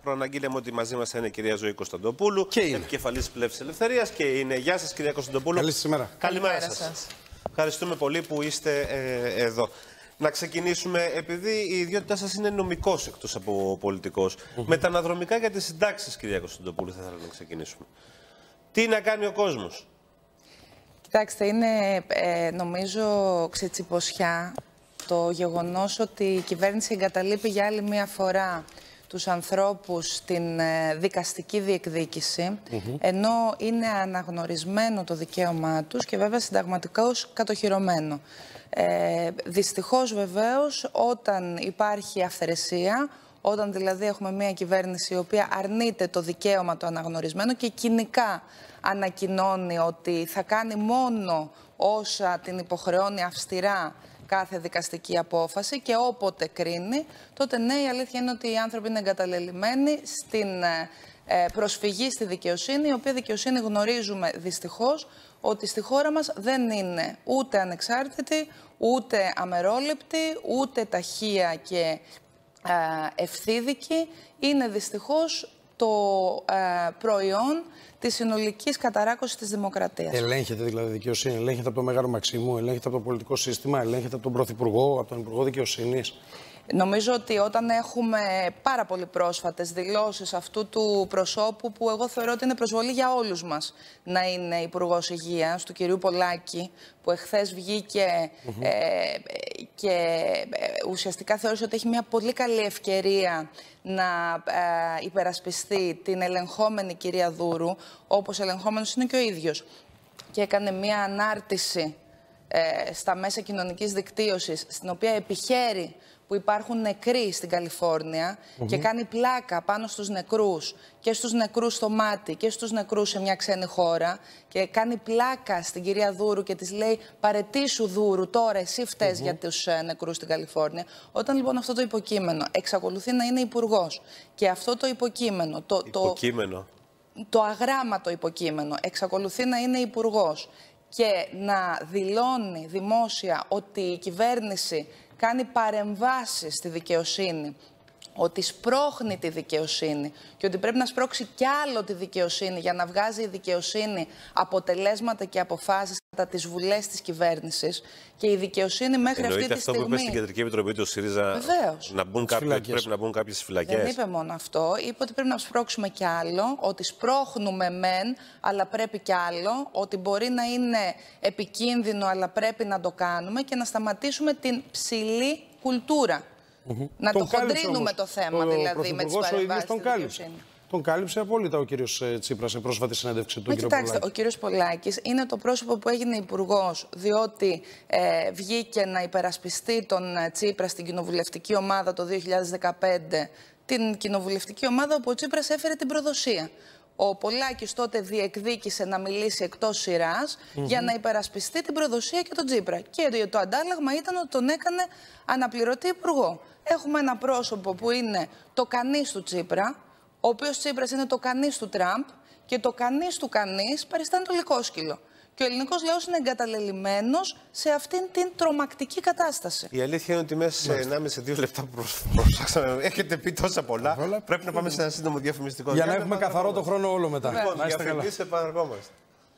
Προαναγγείλαμε ότι μαζί μας είναι η κυρία Ζωή Κωνσταντοπούλου, επικεφαλής Πλεύσης Ελευθερίας, και είναι. Γεια σας, κυρία Κωνσταντοπούλου. Καλή σας ημέρα. Καλημέρα σας. Ευχαριστούμε πολύ που είστε εδώ. Να ξεκινήσουμε, επειδή η ιδιότητά σας είναι νομικός εκτός από πολιτικός. Με τα αναδρομικά για τις συντάξεις, κυρία Κωνσταντοπούλου, θα ήθελα να ξεκινήσουμε. Τι να κάνει ο κόσμος? Κοιτάξτε, είναι νομίζω ξετσιποσιά το γεγονός ότι η κυβέρνηση εγκαταλείπει για άλλη μία φορά τους ανθρώπους στην δικαστική διεκδίκηση, ενώ είναι αναγνωρισμένο το δικαίωμά τους και βέβαια συνταγματικώς κατοχυρωμένο. Δυστυχώς βεβαίως, όταν υπάρχει αυθαιρεσία, όταν δηλαδή έχουμε μια κυβέρνηση η οποία αρνείται το δικαίωμα το αναγνωρισμένο και κοινικά ανακοινώνει ότι θα κάνει μόνο όσα την υποχρεώνει αυστηρά κάθε δικαστική απόφαση και όποτε κρίνει, τότε ναι, η αλήθεια είναι ότι οι άνθρωποι είναι εγκαταλελειμμένοι στην προσφυγή στη δικαιοσύνη, η οποία δικαιοσύνη γνωρίζουμε δυστυχώς ότι στη χώρα μας δεν είναι ούτε ανεξάρτητη, ούτε αμερόληπτη, ούτε ταχεία και ευθύδικη. Είναι δυστυχώς το προϊόν της συνολικής καταράκωσης της δημοκρατίας. Ελέγχεται δηλαδή η δικαιοσύνη, ελέγχεται από το Μέγαρο Μαξίμου, ελέγχεται από το πολιτικό σύστημα, ελέγχεται από τον Πρωθυπουργό, από τον Υπουργό Δικαιοσύνης. Νομίζω ότι όταν έχουμε πάρα πολύ πρόσφατες δηλώσεις αυτού του προσώπου, που εγώ θεωρώ ότι είναι προσβολή για όλους μας να είναι Υπουργός Υγείας, του κυρίου Πολάκη, που εχθές βγήκε και ουσιαστικά θεώρησε ότι έχει μια πολύ καλή ευκαιρία να υπερασπιστεί την ελεγχόμενη κυρία Δούρου, όπως ελεγχόμενος είναι και ο ίδιος. Και έκανε μια ανάρτηση στα μέσα κοινωνικής δικτύωσης, στην οποία επιχαίρει που υπάρχουν νεκροί στην Καλιφόρνια και κάνει πλάκα πάνω στους νεκρούς, και στους νεκρούς στο μάτι και στους νεκρούς σε μια ξένη χώρα, και κάνει πλάκα στην κυρία Δούρου και της λέει «Παρετήσου, Δούρου, τώρα εσύ φταίς για τους νεκρούς στην Καλιφόρνια». Όταν λοιπόν αυτό το υποκείμενο εξακολουθεί να είναι υπουργός και αυτό το υποκείμενο, το αγράμματο υποκείμενο εξακολουθεί να είναι υπουργός και να δηλώνει δημόσια ότι η κυβέρνηση κάνει παρεμβάσεις στη δικαιοσύνη, ότι σπρώχνει τη δικαιοσύνη και ότι πρέπει να σπρώξει κι άλλο τη δικαιοσύνη για να βγάζει η δικαιοσύνη αποτελέσματα και αποφάσεις κατά τις βουλές της κυβέρνησης, και η δικαιοσύνη μέχρι αυτή τη στιγμή... αυτό που είπε στην Κεντρική Επιτροπή του ΣΥΡΙΖΑ, να μπουν πρέπει να μπουν κάποιες φυλακές? Δεν είπε μόνο αυτό. Είπε ότι πρέπει να σπρώξουμε κι άλλο, ότι σπρώχνουμε μεν, αλλά πρέπει κι άλλο, ότι μπορεί να είναι επικίνδυνο, αλλά πρέπει να το κάνουμε, και να σταματήσουμε την ψηλή κουλτούρα. Να το χοντρίνουμε το θέμα, δηλαδή, με τις παρεμβάσεις στη δικαιοσύνη. Τον κάλυψε απόλυτα ο κύριος Τσίπρας σε πρόσφατη συνέντευξη του κύριου Πολάκη. Κοιτάξτε, ο κύριος Πολάκης είναι το πρόσωπο που έγινε υπουργός, διότι βγήκε να υπερασπιστεί τον Τσίπρα στην κοινοβουλευτική ομάδα το 2015, την κοινοβουλευτική ομάδα όπου ο Τσίπρας έφερε την προδοσία. Ο Πολάκης τότε διεκδίκησε να μιλήσει εκτός σειράς για να υπερασπιστεί την προδοσία και τον Τσίπρα. Και το αντάλλαγμα ήταν ότι τον έκανε αναπληρωτή υπουργό. Έχουμε ένα πρόσωπο που είναι το κανείς του Τσίπρα, ο οποίος Τσίπρας είναι το κανείς του Τραμπ, και το κανείς του κανείς παριστάνει το λυκόσκυλο. Και ο ελληνικός λαός είναι εγκαταλελειμμένος σε αυτήν την τρομακτική κατάσταση. Η αλήθεια είναι ότι μέσα σε 1,5-2 λεπτά που προσάξαμε έχετε πει τόσα πολλά. Πρέπει να πάμε σε ένα σύντομο διαφημιστικό. Για να έχουμε καθαρό το χρόνο όλο μετά. Διαφημίσεις, επαναρχόμαστε.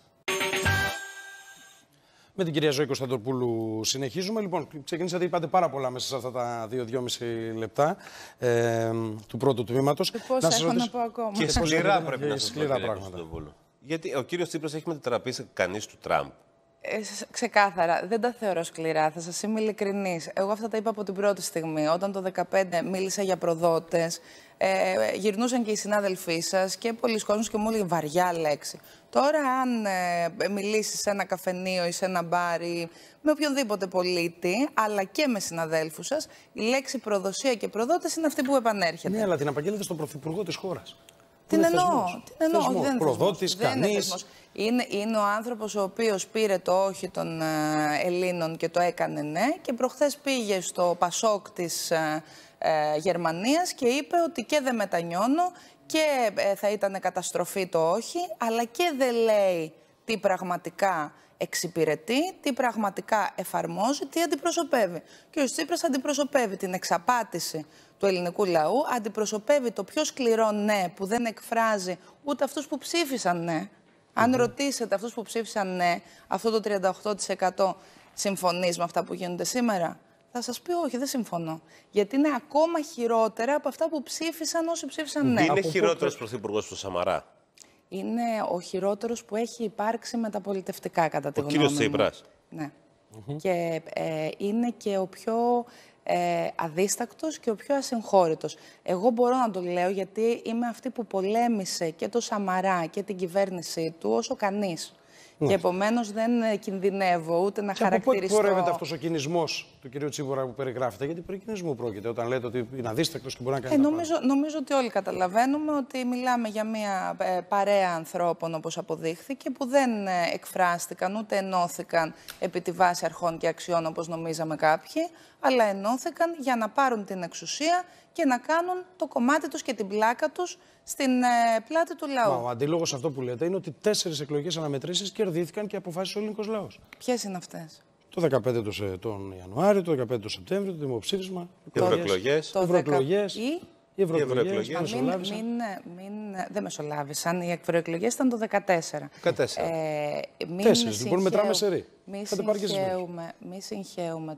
Με την κυρία Ζωή Κωνσταντοπούλου συνεχίζουμε. Λοιπόν, ξεκινήσατε, είπατε πάρα πολλά μέσα σε αυτά τα 2-2,5 λεπτά του πρώτου τμήματος. Πώς έχω να πω ακόμα. Και σκληρά πρέπει να σας πω, κυρία πράγματα. Γιατί ο κύριος Τσίπρας έχει μετατραπεί σε κανείς του Τραμπ. Ξεκάθαρα, δεν τα θεωρώ σκληρά, θα σας είμαι ειλικρινής. Εγώ αυτά τα είπα από την πρώτη στιγμή. Όταν το 2015 μίλησα για προδότες, γυρνούσαν και οι συνάδελφοί σας και πολλοί κόσμος και μου έλεγαν βαριά λέξη. Τώρα, αν μιλήσεις σε ένα καφενείο ή σε ένα μπάρ ή με οποιονδήποτε πολίτη, αλλά και με συναδέλφους σας, η λέξη προδοσία και προδότες είναι αυτή που επανέρχεται. Ναι, αλλά την απαγγέλλετε στον Πρωθυπουργό της χώρας. Την εννοώ. Όχι, δεν προδότης, κανείς. Είναι ο άνθρωπος ο οποίος πήρε το όχι των Ελλήνων και το έκανε ναι, και προχθές πήγε στο Πασόκ της Γερμανίας και είπε ότι και δεν μετανιώνω και θα ήταν καταστροφή το όχι, αλλά και δεν λέει τι πραγματικά εξυπηρετεί, τι πραγματικά εφαρμόζει, τι αντιπροσωπεύει. Και ο Τσίπρας αντιπροσωπεύει την εξαπάτηση του ελληνικού λαού, αντιπροσωπεύει το πιο σκληρό ναι που δεν εκφράζει ούτε αυτούς που ψήφισαν ναι. Αν ρωτήσετε αυτούς που ψήφισαν ναι, αυτό το 38% συμφωνείς με αυτά που γίνονται σήμερα, θα σας πει όχι, δεν συμφωνώ. Γιατί είναι ακόμα χειρότερα από αυτά που ψήφισαν όσοι ψήφισαν ναι. Είναι χειρότερος πρωθυπουργός του Σαμαρά. Είναι ο χειρότερος που έχει υπάρξει μεταπολιτευτικά, κατά τη γνώμη μου. Ο κύριος Τσίπρας. Ναι. Και είναι και ο πιο αδίστακτος και ο πιο ασυγχώρητος. Εγώ μπορώ να το λέω γιατί είμαι αυτή που πολέμησε και το Σαμαρά και την κυβέρνησή του όσο κανείς. Και επομένως δεν κινδυνεύω ούτε να χαρακτηριστώ. Από πού εκπορεύεται αυτός ο κινησμός του κ. Τσίπουρα που περιγράφεται? Γιατί περί κινησμού πρόκειται όταν λέτε ότι είναι αδίστακτος και μπορεί να κάνει. Νομίζω ότι όλοι καταλαβαίνουμε ότι μιλάμε για μια παρέα ανθρώπων, όπως αποδείχθηκε, που δεν εκφράστηκαν ούτε ενώθηκαν επί τη βάση αρχών και αξιών όπως νομίζαμε κάποιοι, αλλά ενώθηκαν για να πάρουν την εξουσία και να κάνουν το κομμάτι τους και την πλάκα τους στην πλάτη του λαού. Ο αντίλογος αυτό που λέτε είναι ότι 4 εκλογές αναμετρήσεις κερδίθηκαν και αποφάσισε ο ελληνικός λαός. Ποιες είναι αυτές? Το 15 τον Ιανουάριο, το 15 τον Σεπτέμβριο, το δημοψήφισμα. Οι ευρωεκλογές. Οι ευρωεκλογές. Δεν μεσολάβησαν. Οι ευρωεκλογές ήταν το 2014. 4, λοιπόν, μετράμε σερί. Μη συγχαίουμε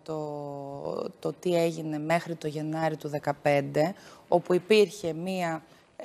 το τι έγινε μέχρι το Γενάρη του 2015, όπου υπήρχε μία,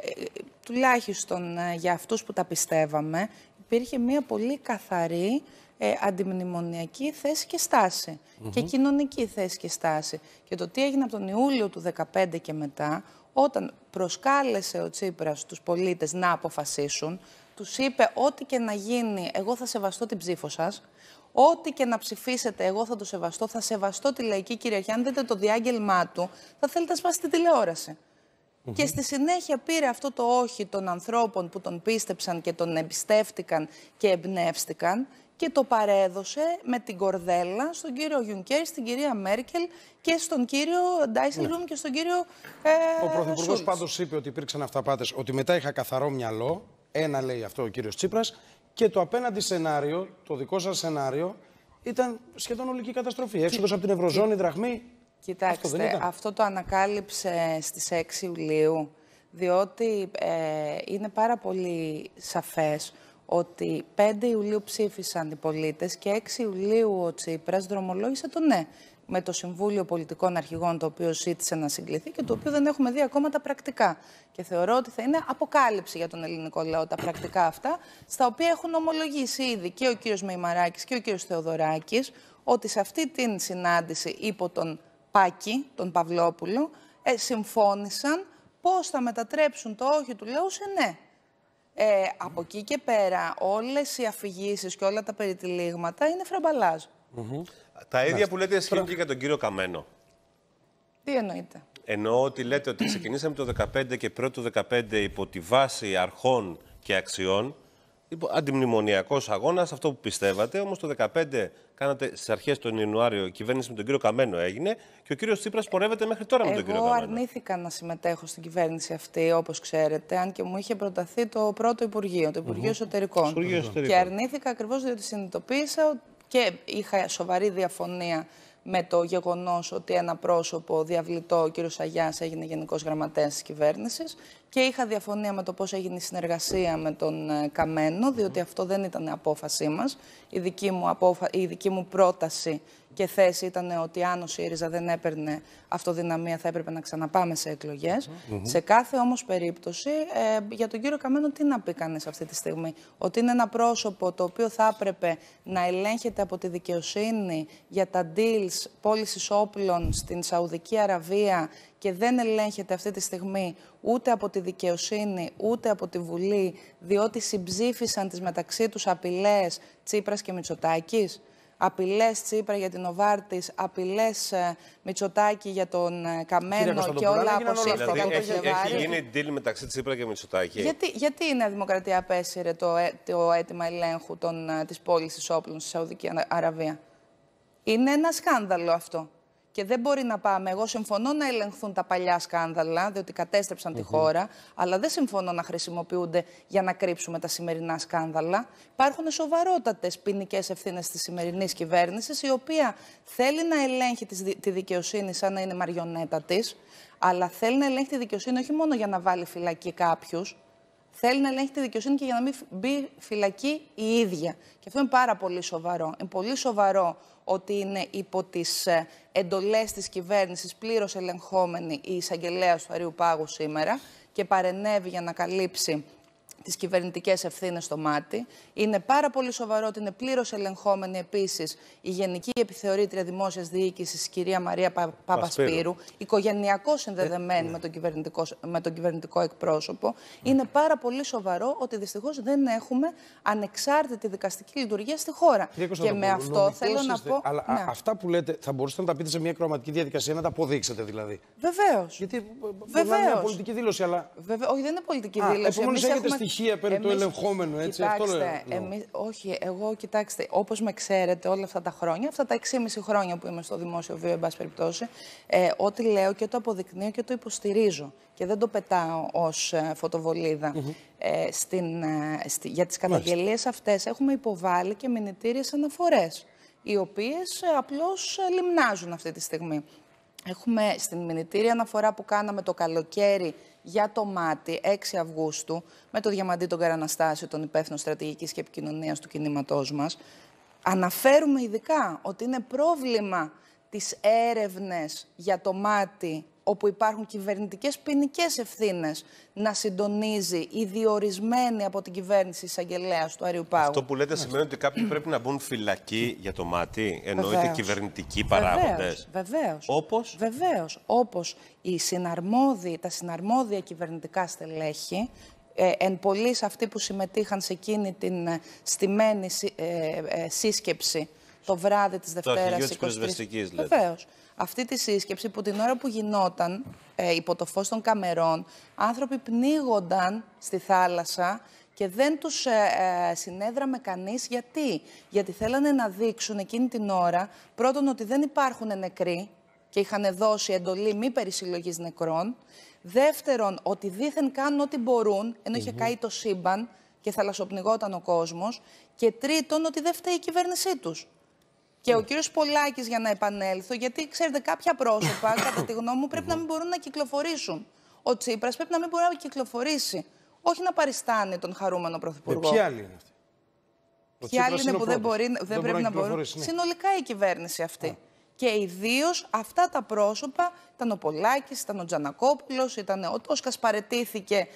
τουλάχιστον για αυτούς που τα πιστεύαμε, υπήρχε μία πολύ καθαρή αντιμνημονιακή θέση και στάση και κοινωνική θέση και στάση. Και το τι έγινε από τον Ιούλιο του 2015 και μετά, όταν προσκάλεσε ο Τσίπρας τους πολίτες να αποφασίσουν, τους είπε ό,τι και να γίνει, εγώ θα σεβαστώ την ψήφο σας, ό,τι και να ψηφίσετε, εγώ θα το σεβαστώ, θα σεβαστώ τη λαϊκή κυριαρχία. Αν δείτε το διάγγελμά του, θα θέλετε να σπάσετε τη τηλεόραση. Και στη συνέχεια πήρε αυτό το όχι των ανθρώπων που τον πίστεψαν και τον εμπιστεύτηκαν και εμπνεύστηκαν και το παρέδωσε με την κορδέλα στον κύριο Γιουνκέρ, στην κυρία Μέρκελ και στον κύριο Ντάισελμπλουμ και στον κύριο Ο Πρωθυπουργός πάντως είπε ότι υπήρξαν αυταπάτες, ότι μετά είχα καθαρό μυαλό, ένα λέει αυτό ο κύριος Τσίπρας, και το απέναντι σενάριο, το δικό σας σενάριο, ήταν σχεδόν ολική καταστροφή. Έξοδος από την Ευρωζώνη, δραχμή. Κοιτάξτε, αυτό το ανακάλυψε στις 6 Ιουλίου, διότι είναι πάρα πολύ σαφές ότι 5 Ιουλίου ψήφισαν οι πολίτες και 6 Ιουλίου ο Τσίπρας δρομολόγησε το ναι με το Συμβούλιο Πολιτικών Αρχηγών, το οποίο ζήτησε να συγκληθεί και το οποίο δεν έχουμε δει ακόμα τα πρακτικά. Και θεωρώ ότι θα είναι αποκάλυψη για τον ελληνικό λαό τα πρακτικά αυτά, στα οποία έχουν ομολογήσει ήδη και ο κύριος Μεϊμαράκης και ο κύριος Θεοδωράκης, ότι σε αυτή την συνάντηση υπό τον Πάκη, τον Παυλόπουλο, συμφώνησαν πώς θα μετατρέψουν το όχι του λαού σε ναι. Από εκεί και πέρα όλες οι αφηγήσεις και όλα τα περιτυλίγματα είναι φραμπαλάζ. Τα ίδια που λέτε ισχύουν και για τον κύριο Καμένο. Τι εννοείτε? Εννοώ ότι λέτε ότι ξεκινήσαμε το 2015 και πρώτο το 2015 υπό τη βάση αρχών και αξιών, αντιμνημονιακός αγώνας, αυτό που πιστεύατε, όμως το 2015 κάνατε στις αρχές τον Ιανουάριο, η κυβέρνηση με τον κύριο Καμένο έγινε και ο κύριος Τσίπρας πορεύεται μέχρι τώρα με τον κύριο Καμένο. Εγώ αρνήθηκα να συμμετέχω στην κυβέρνηση αυτή, όπως ξέρετε, αν και μου είχε προταθεί το πρώτο Υπουργείο, το Υπουργείο Εσωτερικών. Και αρνήθηκα ακριβώς διότι συνειδητοποίησα και είχα σοβαρή διαφωνία με το γεγονός ότι ένα πρόσωπο διαβλητό, ο κύριος Αγιάς, έγινε Γενικός Γραμματέας της κυβέρνησης και είχα διαφωνία με το πώς έγινε η συνεργασία με τον Καμένο, διότι αυτό δεν ήταν απόφασή μας. Η δική μου πρόταση και θέση ήταν ότι αν ο ΣΥΡΙΖΑ δεν έπαιρνε αυτοδυναμία θα έπρεπε να ξαναπάμε σε εκλογές. Σε κάθε όμως περίπτωση, για τον κύριο Καμένο τι να πει κανείς αυτή τη στιγμή? Ότι είναι ένα πρόσωπο το οποίο θα έπρεπε να ελέγχεται από τη δικαιοσύνη για τα deals πώλησης όπλων στην Σαουδική Αραβία και δεν ελέγχεται αυτή τη στιγμή ούτε από τη δικαιοσύνη ούτε από τη Βουλή, διότι συμψήφισαν τις μεταξύ τους απειλές Τσίπρας και Μητσοτάκης. Απειλές Τσίπρα για την Νοβάρτης, απειλές Μητσοτάκη για τον Καμένο και όλα αποσύρθηκαν από το ζευγάρι. Έχει γίνει deal μεταξύ Τσίπρα και Μητσοτάκη. Γιατί η Νέα Δημοκρατία απέσυρε το αίτημα ελέγχου της πώλησης όπλων στη Σαουδική Αραβία? Είναι ένα σκάνδαλο αυτό. και δεν μπορεί να πάμε. Εγώ συμφωνώ να ελεγχθούν τα παλιά σκάνδαλα, διότι κατέστρεψαν τη χώρα, αλλά δεν συμφωνώ να χρησιμοποιούνται για να κρύψουμε τα σημερινά σκάνδαλα. Υπάρχουν σοβαρότατες ποινικές ευθύνες της σημερινής κυβέρνησης, η οποία θέλει να ελέγχει τη δικαιοσύνη σαν να είναι μαριονέτα της, αλλά θέλει να ελέγχει τη δικαιοσύνη όχι μόνο για να βάλει φυλακή κάποιους. Θέλει να ελέγχει τη δικαιοσύνη και για να μην μπει φυλακή η ίδια. Και αυτό είναι πάρα πολύ σοβαρό. Είναι πολύ σοβαρό ότι είναι υπό τις εντολές της κυβέρνησης πλήρως ελεγχόμενη η εισαγγελέας του Αριουπάγου σήμερα και παρενέβη για να καλύψει τις κυβερνητικές ευθύνες στο μάτι. Είναι πάρα πολύ σοβαρό ότι είναι πλήρως ελεγχόμενη επίσης η Γενική Επιθεωρήτρια Δημόσιας Διοίκησης, η κυρία Μαρία Παπασπύρου, οικογενειακώς συνδεδεμένη με τον κυβερνητικό εκπρόσωπο. Είναι πάρα πολύ σοβαρό ότι δυστυχώς δεν έχουμε ανεξάρτητη δικαστική λειτουργία στη χώρα. Και με αυτό θέλω να πω. Αλλά ναι. Αυτά που λέτε θα μπορούσατε να τα πείτε σε μια κροματική διαδικασία, να τα αποδείξετε δηλαδή. Βεβαίως. Γιατί μπορεί να είναι μια πολιτική δήλωση, αλλά. Όχι, δεν είναι πολιτική δήλωση. Επομένως έχετε στοιχεία περί του ελεγχόμενου, έτσι. Κοιτάξτε, όχι, εγώ κοιτάξτε, όπως με ξέρετε όλα αυτά τα χρόνια, αυτά τα 6,5 χρόνια που είμαι στο δημόσιο βίο, εν πάση περιπτώσει, ό,τι λέω και το αποδεικνύω και το υποστηρίζω. Και δεν το πετάω ως φωτοβολίδα. Για τις καταγγελίες αυτές έχουμε υποβάλει και μηνυτήριες αναφορές, οι οποίες απλώς λιμνάζουν αυτή τη στιγμή. Έχουμε στην μηνυτήρια αναφορά που κάναμε το καλοκαίρι για το μάτι, 6 Αυγούστου, με το Διαμαντή τον Καραναστάσιο, τον υπεύθυνο στρατηγικής και επικοινωνίας του κινήματός μας. Αναφέρουμε ειδικά ότι είναι πρόβλημα τις έρευνες για το μάτι, όπου υπάρχουν κυβερνητικές ποινικές ευθύνες, να συντονίζει η διορισμένη από την κυβέρνηση εισαγγελέας του Αριουπάγου. Αυτό που λέτε σημαίνει ότι κάποιοι πρέπει να μπουν φυλακή για το μάτι, εννοείται κυβερνητικοί παράγοντες. Βεβαίως. Όπως? Βεβαίως. Όπως τα συναρμόδια κυβερνητικά στελέχη, εν πολλοίς αυτοί που συμμετείχαν σε εκείνη την στημένη σύσκεψη το βράδυ της Δευτέρας 23. Βεβαίως. Αυτή τη σύσκεψη που την ώρα που γινόταν υπό το φως των καμερών, άνθρωποι πνίγονταν στη θάλασσα και δεν τους συνέδραμε κανείς. Γιατί θέλανε να δείξουν εκείνη την ώρα, πρώτον, ότι δεν υπάρχουν νεκροί και είχαν δώσει εντολή μη περισυλλογής νεκρών. Δεύτερον, ότι δήθεν κάνουν ό,τι μπορούν, ενώ είχε καεί το σύμπαν και θαλασσοπνιγόταν ο κόσμος. Και τρίτον, ότι δεν φταίει η κυβέρνησή τους. Και ο κύριος Πολάκης, για να επανέλθω, γιατί ξέρετε, κάποια πρόσωπα, κατά τη γνώμη μου, πρέπει να μην μπορούν να κυκλοφορήσουν. Ο Τσίπρας πρέπει να μην μπορεί να κυκλοφορήσει. Όχι να παριστάνει τον χαρούμενο πρωθυπουργό. Ποιοι άλλοι είναι αυτοί? Ποιοι άλλοι είναι που δεν πρέπει να μπορούν. Ναι. Συνολικά η κυβέρνηση αυτή. Και ιδίως αυτά τα πρόσωπα, ήταν ο Πολάκης, ήταν ο Τζανακόπουλος, ήταν ο Τόσκας, παραιτήθηκε.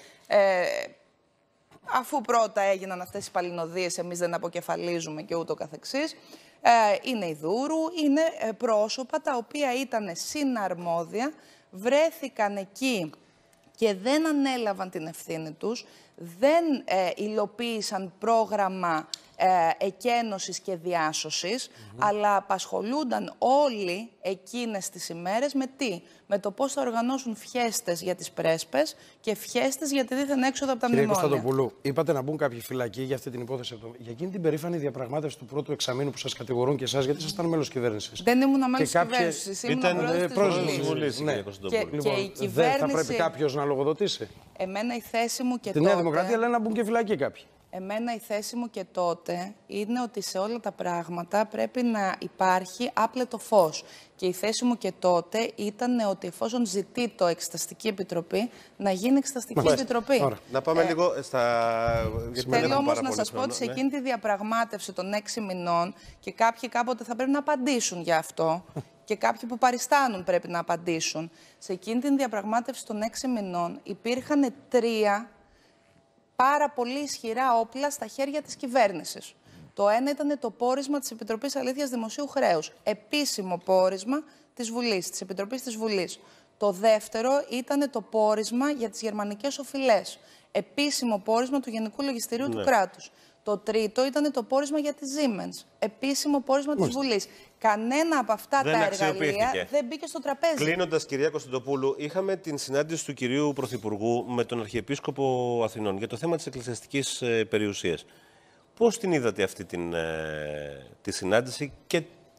Αφού πρώτα έγιναν αυτές οι παλινοδίες, εμείς δεν αποκεφαλίζουμε και ούτω καθεξής. Είναι η Δούρου, είναι πρόσωπα τα οποία ήταν συναρμόδια, βρέθηκαν εκεί και δεν ανέλαβαν την ευθύνη τους, δεν υλοποίησαν πρόγραμμα εκένωσης και διάσωσης, αλλά απασχολούνταν όλοι εκείνες τις ημέρες με τι? Με το πώς θα οργανώσουν φιέστες για τις πρέσπες και φιέστες για τη δίθεν έξοδο από τα μνημόνια. Κύριε Κωνσταντοπούλου, είπατε να μπουν κάποιοι φυλακοί για αυτή την υπόθεση. Για εκείνη την περήφανη διαπραγμάτευση του πρώτου εξαμήνου που σας κατηγορούν και εσάς, γιατί ήσασταν μέλος κυβέρνησης. Δεν ήμουν μέλος κυβέρνησης, ήμουν πρόεδρος της Βουλής. Ναι. Δεν θα πρέπει κάποιος να λογοδοτήσει? Εμένα η θέση μου και Τη Νέα Δημοκρατία λένε να μπουν και φυλακοί κάποιοι. Εμένα η θέση μου και τότε είναι ότι σε όλα τα πράγματα πρέπει να υπάρχει άπλετο φως. Και η θέση μου και τότε ήταν ότι εφόσον ζητεί το Εξεταστική Επιτροπή, να γίνει Εξεταστική Επιτροπή. Να πάμε λίγο στα... Θέλω όμως να σας πω ότι σε εκείνη τη διαπραγμάτευση των 6 μηνών και κάποιοι κάποτε θα πρέπει να απαντήσουν για αυτό και κάποιοι που παριστάνουν πρέπει να απαντήσουν. Σε εκείνη τη διαπραγμάτευση των 6 μηνών υπήρχαν 3 πάρα πολύ ισχυρά όπλα στα χέρια της κυβέρνησης. Το ένα ήταν το πόρισμα της Επιτροπής Αλήθειας Δημοσίου Χρέους. Επίσημο πόρισμα της Βουλής, της Επιτροπής της Βουλής. Το δεύτερο ήταν το πόρισμα για τις γερμανικές οφειλές. Επίσημο πόρισμα του Γενικού Λογιστηρίου του κράτους. Το τρίτο ήταν το πόρισμα για τη Siemens. Επίσημο πόρισμα της Βουλής. Κανένα από αυτά τα εργαλεία δεν μπήκε στο τραπέζι. Κλείνοντας, κυρία Κωνσταντοπούλου, είχαμε την συνάντηση του κυρίου Πρωθυπουργού με τον Αρχιεπίσκοπο Αθηνών για το θέμα της εκκλησιαστικής περιουσίας. Πώς την είδατε αυτή τη συνάντηση και την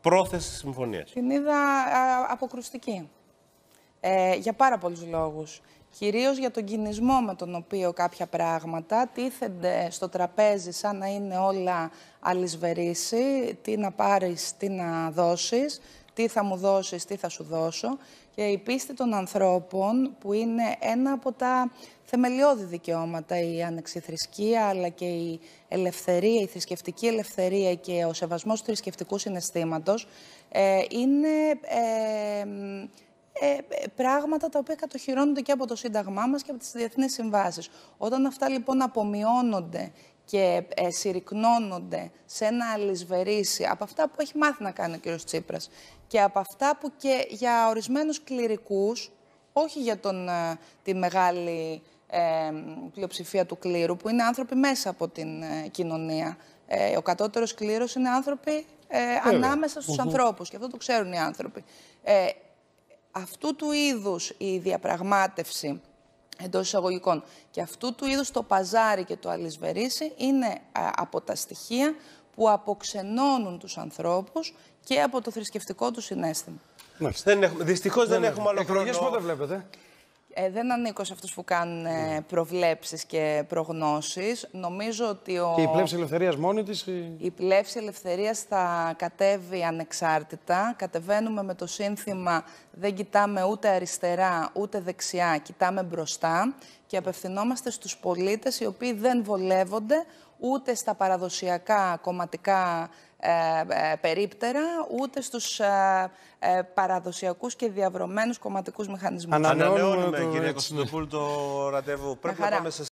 πρόθεση της συμφωνίας? Την είδα αποκρουστική. Για πάρα πολλούς λόγους. Κυρίως για τον κινησμό με τον οποίο κάποια πράγματα τίθενται στο τραπέζι σαν να είναι όλα αλυσβερίσι, τι να πάρεις, τι να δώσεις, τι θα μου δώσεις, τι θα σου δώσω. Και η πίστη των ανθρώπων, που είναι ένα από τα θεμελιώδη δικαιώματα, η ανεξιθρησκεία, αλλά και η ελευθερία, η θρησκευτική ελευθερία και ο σεβασμός του θρησκευτικού συναισθήματος, είναι πράγματα τα οποία κατοχυρώνονται και από το Σύνταγμά μας και από τις διεθνείς συμβάσεις. Όταν αυτά λοιπόν απομειώνονται και συρρυκνώνονται σε ένα αλυσβερίσι από αυτά που έχει μάθει να κάνει ο κ. Τσίπρας και από αυτά που και για ορισμένους κληρικούς, όχι για τη μεγάλη πλειοψηφία του κλήρου, που είναι άνθρωποι μέσα από την κοινωνία. Ο κατώτερος κλήρος είναι άνθρωποι ανάμεσα στους ανθρώπους και αυτό το ξέρουν οι άνθρωποι. Αυτού του είδους η διαπραγμάτευση εντός εισαγωγικών και αυτού του είδους το παζάρι και το αλυσβερίσι είναι από τα στοιχεία που αποξενώνουν τους ανθρώπους και από το θρησκευτικό του συναίσθημα. Δυστυχώς δεν έχουμε άλλο χρόνο. Εκλογές πότε βλέπετε? Δεν ανήκω σε αυτούς που κάνουν προβλέψεις και προγνώσεις. Νομίζω ότι Και η πλεύση ελευθερίας μόνη της? Η πλεύση ελευθερίας θα κατέβει ανεξάρτητα. Κατεβαίνουμε με το σύνθημα «Δεν κοιτάμε ούτε αριστερά ούτε δεξιά, κοιτάμε μπροστά» και απευθυνόμαστε στους πολίτες οι οποίοι δεν βολεύονται ούτε στα παραδοσιακά κομματικά περίπτερα, ούτε στους παραδοσιακούς και διαβρωμένους κομματικούς μηχανισμούς. Ανανεώνουμε, κυρία Κωνσταντοπούλου, το ραντεβού. Πρέπει να πάμε σε